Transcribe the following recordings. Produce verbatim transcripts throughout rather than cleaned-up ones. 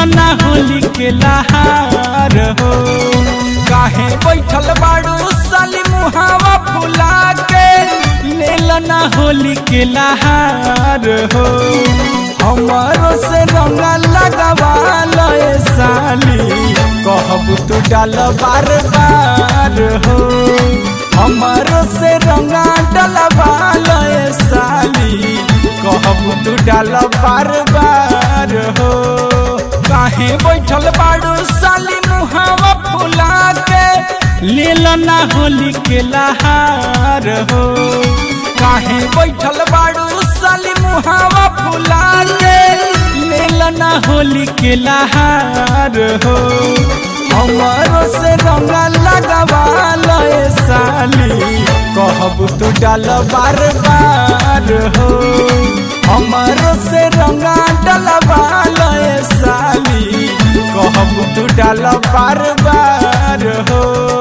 ना होली के लहार हो। काहे बैठल बाड़ू साली मुहावा फुला के, लेल ना होली के लहार हो। हमारो से रंगा लगावा लए साली, कहब तू डाल बार बार हो। हमारो से रंगा डलवा लए साली, कहब तू डाल बार बार हो। काहे बैठल बाड़ू साली मुहावा फुला के, लेल ना होली के लहार हो। काहे बैठल बाड़ू साली मुहावा फुला के, लेल ना होली के लहार हो। हमारो से रंगा लगावा लए साली, कहब तू डाल बार बार हो। हमारो से रंगा डलवा लए साली, कहब तू डाल बार बार हो।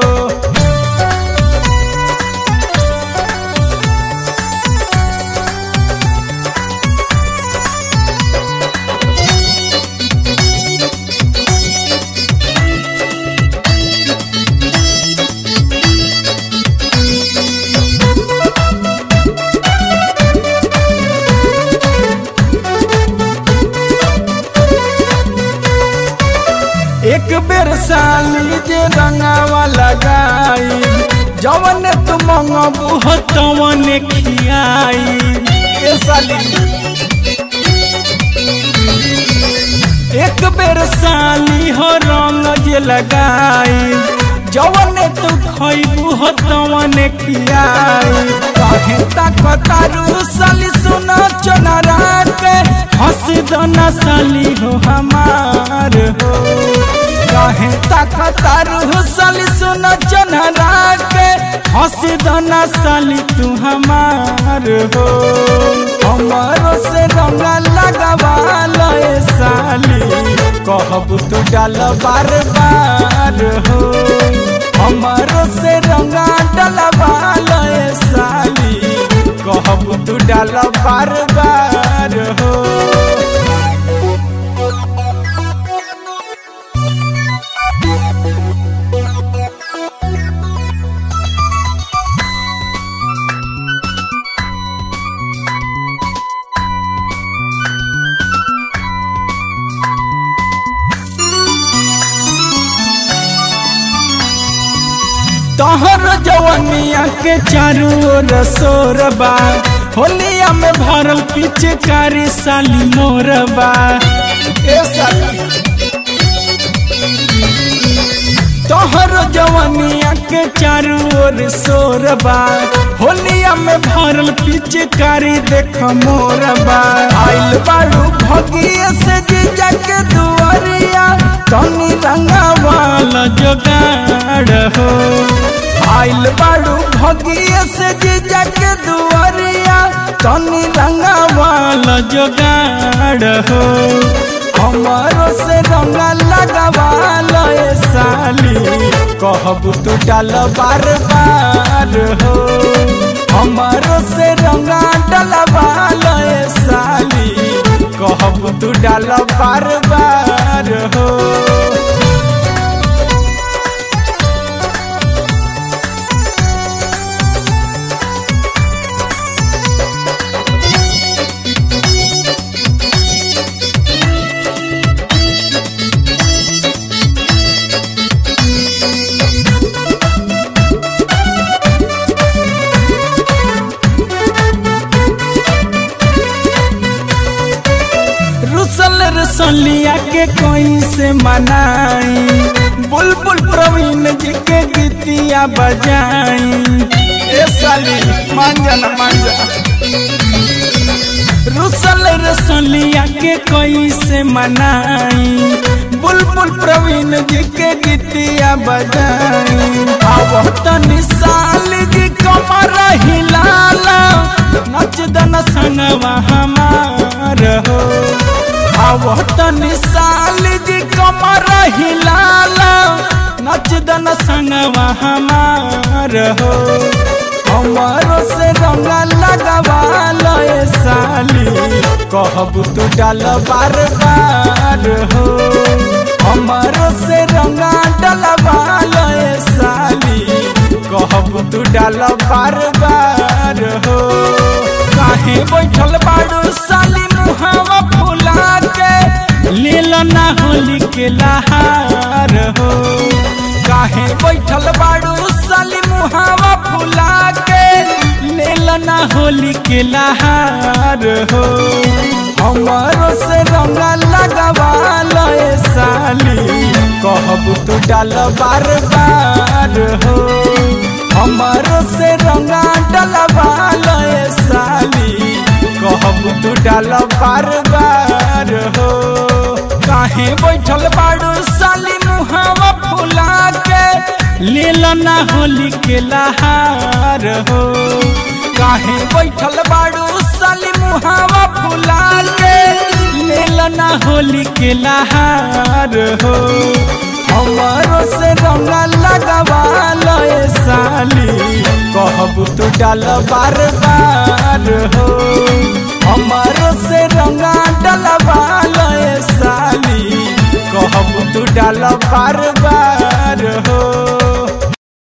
एक बेर साली जे रंगावा लगाई, जवन तू मंगबू हो तवन खियाई। ए साली एक बेर साली हो रंग जे लगाई, जवन तू खइबू हो तवन खियाई। काहे ताकतारू साली सुना चोनरा के, हंस दना साली हो हमार हो। काहे ताकतारू साली सुना चोनरा के, हंस दना साली तू हमार हो। हमारो से रंगा लगावा लए साली, कहब तू डाल बार बार हो। हमारो से रंगा डलवा लए साली, कहब तू डाल बार बार हो। तोहर जवनिया के चारू ओर सोरबा, होलिया में भरल पिचकारी साली मोरबा। ए साली तोहर जवनिया के चारू ओर सोरबा, होलिया में भरल पिचकारी देख मोरबा। आइल बाड़ू भगिया से जीजा के दुआरिया, तनी रंगावाला जोगाड़ हो। आइल बाड़ू भगिया से जीजा के दुआरिया, तनी रंगावाला जोगाड़ हो। हमारो से रंगा लगावा लए साली, कहब तू डाल बार बार हो। हमारो से रंगा डलवा लए साली, कहब तू डाल बार बार हो। रसलिया के कोई से मनाई, बुलबुल प्रवीण जी के गीतिया बजाई। ए साली मांजा न मांजा, रुसल रसलिया के कोई से मनाई, बुलबुल प्रवीण जी के गीतिया बजाई। अब तनी साली जी कमर हिलाला, नच दन संगवा हमार हो। अब तनी साली जी कमर हिलाला, नच दन संगवा हमार हो। हमारो से रंगा लगावा लए साली, कहब तू डाल बार बार हो। कहबू तू डाल बार बार हो। काहे बैठल बाड़ू साली मुहावा फुला के, ले लो ना होली के लहार हो। काहे बैठल बाड़ू साली मुहावा फुला के, ले लो ना होली के लहार हो। हमारो से रंगा लगवा लो साली, कहबू तू डाल बार बार हो। हमारो से रंगा डलवा लो साली, कहबू तू डाल बार बार हो। काहे बैठल बाड़ू साली मुहावा फुला के, ले लो ना होली के लहार हो। काहे बैठल बाड़ू साली मुहावा फुला के, ले लो ना होली के लहार हो। हमारो से रंगा लगवा लो साली, कहबू तू डाल बार बार हो। हमारो से रंगा डलवा लो साली, कहबू तू डाल बार बार हो।